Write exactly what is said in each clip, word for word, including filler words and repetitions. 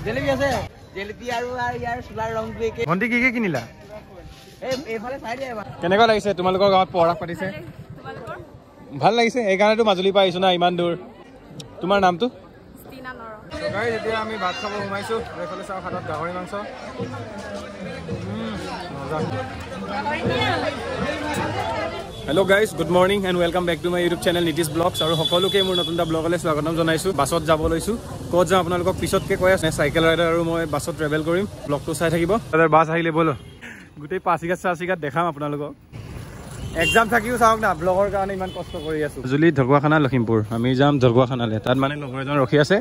জেলেপি আছে জেলেপি আৰু ইয়াৰ চুলাৰ ৰংটো একে ভন্টি কি কি কিনিলা এই এইফালে চাই দিয়া এবাৰ কেনেকুৱা লাগিছে তোমালোকৰ গাঁৱত পৰাগ পাতিছে ভাল লাগিছে এই কাৰণেতো মাজুলী পৰা আহিছো না ইমান দূৰ তোমাৰ নামটো ষ্টিনা নৰ সো গাইজ এতিয়া আমি ভাত খাব সোমাইছো এইফালে চাও হাতত গাহৰি মাংস মজা hello' guys good morning and welcome back to my YouTube channel Nitish blogs আৰু সকলোকে মোৰ নতুন এটা ব্লগলৈ স্বাগতম জনাইছোঁ বাছত যাব লৈছোঁ ক'ত যাওঁ আপোনালোকক পিছতকৈ কৈ আছে চাইকেল ৰাইডাৰ আৰু মই বাছত ট্ৰেভেল কৰিম ব্লগটো চাই থাকিব বাছ আহিলে ব'লো গোটেই পাচিঘাট চাচিঘাট দেখাম আপোনালোকক এক্সাম থাকিও চাওক না ব্লগৰ কাৰণে ইমান কষ্ট কৰি আছোঁ মাজুলী ঢকুৱাখানা লখিমপুৰ আমি যাম ঢকুৱাখানালৈ তাত মানে লগৰ এজন ৰখি আছে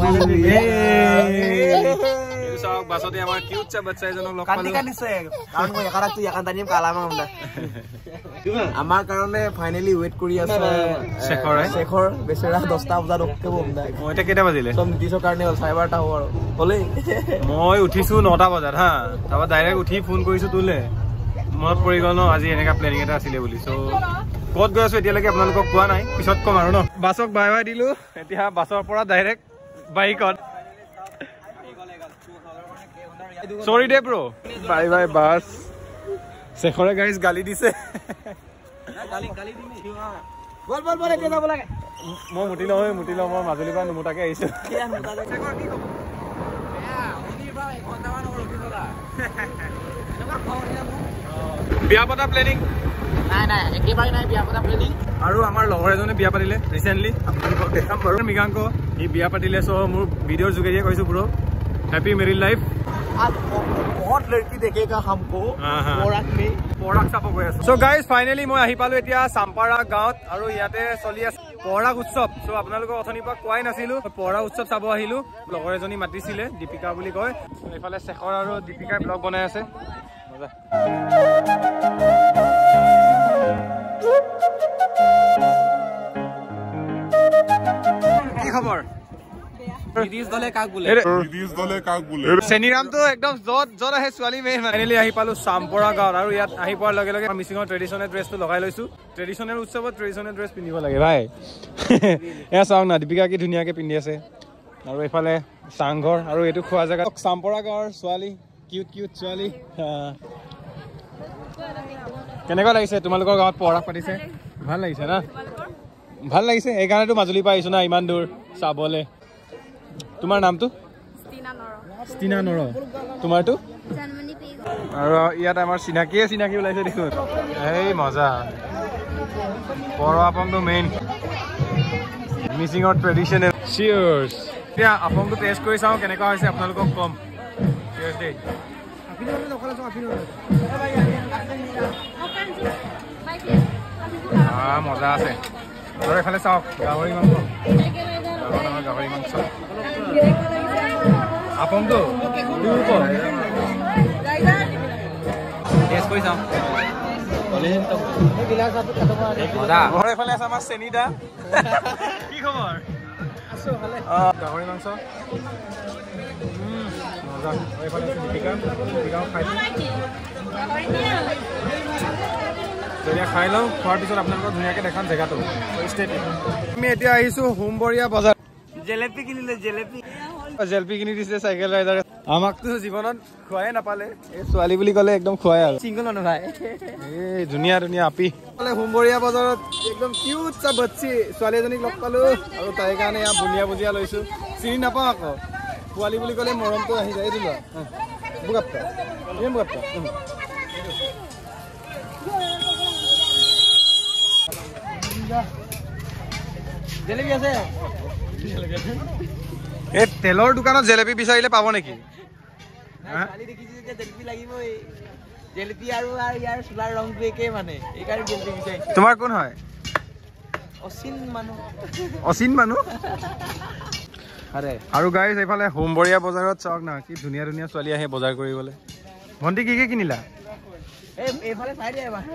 চাওক বাছতে আমাৰ কিউট চা বাচ্চা এজনক লগ পালোঁ কাৰণ মই একাৰাটো একান টানিম কালামা আমদা আমাৰ কাৰণে ফাইনেলি ৱেট কৰি আছে শেখৰ শেখৰ বেচেৰা দহটা বজাত ৰখিব আমদা মই এতিয়া কেইটা বাজিলে সব নীতিশৰ কাৰণে হ'ল চাৰে বাৰটা হ'ব আৰু হ'লেই মই উঠিছোঁ নটা বজাত হা তাৰপৰা ডাইৰেক্ট উঠি ফোন কৰিছোঁ তোলে মনত পৰি গ'ল ন আজি এনেকুৱা প্লেনিং এটা আছিলে বুলি চ' ক'ত গৈ আছোঁ এতিয়ালৈকে আপোনালোকক কোৱা নাই পিছত ক'ম আৰু ন বাছক বাই বাই দিলোঁ এতিয়া বাছৰ পৰা ডাইৰেক্ট বাইকত চৰি দে ব্ৰ বাই বাই বাছ শেখৰে গাড়ী গালি দিছে মই মুটি লওঁ মুটি লওঁ মই মাজুলীৰ পৰা নুমুটাকে আহিছোঁ বিয়া পতা প্লেনিং নাই নাই একেবাৰে নাই বিয়া পতা প্লেনিং আৰু আমাৰ লগৰ এজনে বিয়া পাতিলে ৰিচেণ্টলি আপোনালোকক দেখাম বাৰু মৃগাংক সি বিয়া পাতিলে চ' মোৰ ভিডিঅ'ৰ যোগেদিয়ে কৈছোঁ ব্ৰ हैप्पी मेरी लाइफ आज बहुत लड़की देखेगा हमको पराग में पराग চাব গৈ আছো সো গাইজ ফাইনালি মই আহি পালো এতিয়া চাম্পাৰা গাঁৱত আৰু ইয়াতে চলি আছে পৰাগ উৎসৱ সো আপোনালোকক অথনিৰ পৰা কোৱাই নাছিলো পৰাগ উৎসৱ চাব আহিলো লগৰ এজনী মাতিছিলে দীপিকা বুলি কয় এইফালে শেখৰ আৰু দীপিকাই ব্লগ বনাই আছে মজা কি খবৰ নীতিশ দলে কাক বোলে নীতিশ দলে কাক বোলে চেনিৰামটো একদম যত যত আহে ছোৱালী মেইন ফাইনেলি আহি পালো চাম্পৰা গাঁৱত আৰু ইয়াত আহি পোৱাৰ লগে লগে মিচিঙৰ ট্ৰেডিশ্যনেল ড্ৰেছটো লগাই লৈছো ট্ৰেডিশ্যনেল উৎসৱত ট্ৰেডিশ্যনেল ড্ৰেছ পিন্ধিব লাগে ভাই এয়া চাওক না দীপিকা কি ধুনীয়াকে পিন্ধি আছে আৰু এইফালে চাংঘৰ আৰু এইটো খোৱা জেগা চাম্পৰা গাঁৱৰ ছোৱালী কিউট কিউট ছোৱালী কেনেকুৱা লাগিছে তোমালোকৰ গাঁৱত পৰাগ পাতিছে ভাল লাগিছে না ভাল লাগিছে এই কাৰণেতো মাজুলীৰ পৰা আহিছো না ইমান দূৰ চাবলে তোমাৰ নামটো ষ্টিনা নৰ ষ্টিনা নৰ তোমাৰটো জানমনি পেগ আৰু ইয়াত আমাৰ চিনাকিয়ে চিনাকি ওলাইছে দেখোন এই মজা পৰ আপংটো মেইন মিচিঙৰ ট্ৰেডিশ্যনেল চিয়াৰ্ছ এতিয়া আপংটো টেষ্ট কৰি চাওঁ কেনেকুৱা হৈছে আপোনালোকক কম চিয়াৰ্ছ দেই মজা আছে আৰু এইফালে চাওক গাহৰি মাংস ডাঙৰ ডাঙৰ গাহৰি মাংস আপংটো টেষ্ট কৰি চাওঁ এইফালে আছে আমাৰ চেনিদা কি খবৰ গাহৰি মাংস মজা এইফালে আছে দীপিকা দীপিকাও খাইছোঁ তেতিয়া খাই লওঁ খোৱাৰ পিছত আপোনালোকক ধুনীয়াকৈ দেখাম জেগাটো আমি এতিয়া আহিছোঁ হোমবৰীয়া বজাৰ জেলেপি কিনিলে জেলেপি জেলেপি কিনি দিছে চাইকেল ৰাইডাৰে আমাকতো জীৱনত খোৱাই নাপালে এই ছোৱালী বুলি ক'লে একদম খোৱাই আৰু চিংগল মানুহ ভাই এই ধুনীয়া ধুনীয়া আপি হোমবৰীয়া বজাৰত একদম কিউট চা বাচ্চি ছোৱালী এজনীক লগ পালোঁ আৰু তাইৰ কাৰণে ইয়াত বুনিয়া ভুজিয়া লৈছোঁ চিনি নাপাওঁ আকৌ পোৱালী বুলি ক'লে মৰমটো আহি যায় এইটো লোৱা বুগাপ্পা এই বুগাপ্পা জেলেপি আছে এই তেলৰ দোকানত জেলেপি বিচাৰিলে পাব নেকি কালি দেখিছোঁ যে জেলেপি লাগিবই জেলেপি আৰু ইয়াৰ চুলাৰ ৰংটো একেই মানে এইকাৰণে জেলেপি বিচাৰিছোঁ তোমাৰ কোন হয় অচিন মানুহ অচিন মানুহ আৰে আৰু গাইজ এইফালে হোমবৰীয়া বজাৰত চাওক না কি ধুনীয়া ধুনীয়া ছোৱালী আহে বজাৰ কৰিবলৈ ভণ্টি কি কি কিনিলা এই এইফালে চাই দিয়া এবাৰ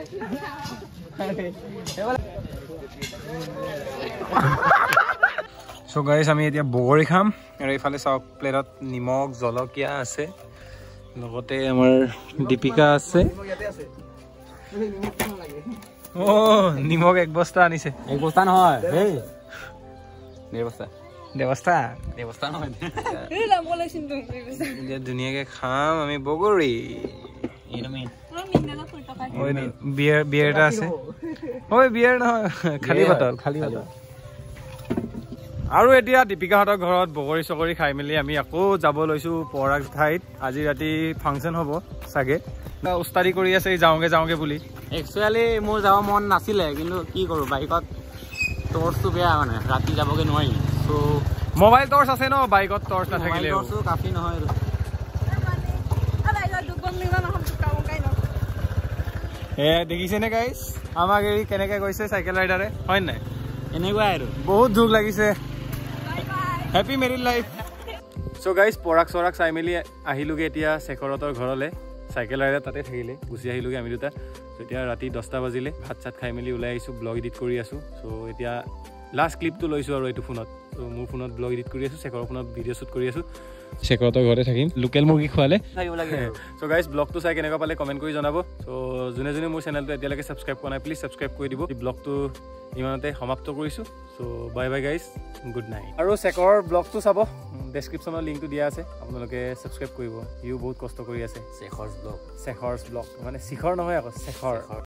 চ' গাইজ আমি এতিয়া বগৰী খাম আৰু এইফালে চাওক প্লেটত নিমখ জলকীয়া আছে লগতে আমাৰ দীপিকা আছে অ' নিমখ এক বস্তা আনিছে এক বস্তা নহয় দেই ডেৰ বস্তা দেৱস্থা দেৱস্থা নহয় এতিয়া ধুনীয়াকে খাম আমি বগৰী বিয়াৰ বিয়াৰ এটা আছে ঐ বিয়াৰ নহয় খালী বটল খালী বটল আৰু এতিয়া দীপিকাহঁতৰ ঘৰত বগৰী চগৰী খাই মেলি আমি আকৌ যাব লৈছো পৰাগ ঠাইত আজি ৰাতি ফাংচন হ'ব চাগে উস্তাদি কৰি আছে যাওঁগে যাওঁগে বুলি একচুৱেলি মোৰ যাব মন নাছিলে কিন্তু কি কৰোঁ বাইকত টৰ্চটো বেয়া মানে ৰাতি যাবগৈ নোৱাৰি চ' মোবাইল টৰ্চ আছে ন বাইকত টৰ্চ নাথাকিলে টৰ্চটো কাফি নহয় এ দেখিছেনে গাইছ আমাক এৰি কেনেকে গৈছে চাইকেল ৰাইডাৰে হয় নাই এনেকুৱাই আৰু বহুত দুখ লাগিছে happy married life so' guys Parag চৰাগ চাই মেলি আহিলোগে এতিয়া শেখৰহঁতৰ ঘৰলৈ চাইকেল ৰাইডাৰ তাতে থাকিলে গুচি আহিলোগে আমি দুটা চ' এতিয়া ৰাতি দহটা বাজিলে ভাত চাত খাই মেলি ওলাই আহিছোঁ ব্লগ এডিট কৰি আছোঁ চ' এতিয়া লাষ্ট ক্লিপটো লৈছোঁ আৰু এইটো ফোনত চ' মোৰ ফোনত ব্লগ এডিট কৰি আছোঁ শেখৰৰ ফোনত ভিডিঅ' শ্বুট কৰি আছোঁ শেখৰহঁতৰ ঘৰতে থাকিম লোকেল মুৰ্গী খোৱালে চ' গাইজ ব্লগটো চাই কেনেকুৱা পালে কমেণ্ট কৰি জনাব চ' যোনে যোনে মোৰ চেনেলটো এতিয়ালৈকে ছাবস্ক্ৰাইব কৰা নাই প্লিজ ছাবস্ক্ৰাইব কৰি দিব ব্লগটো ইমানতে সমাপ্ত কৰিছোঁ so' bye bye guys good night আৰু শেখৰৰ ব্লগটো চাব ডেছক্ৰিপশ্যনৰ লিংকটো দিয়া আছে আপোনালোকে ছাবস্ক্ৰাইব কৰিব ইও বহুত কষ্ট কৰি আছে শেখৰ ব্লগ শেখৰ ব্লগ মানে শিখৰ নহয় আকৌ শেখৰ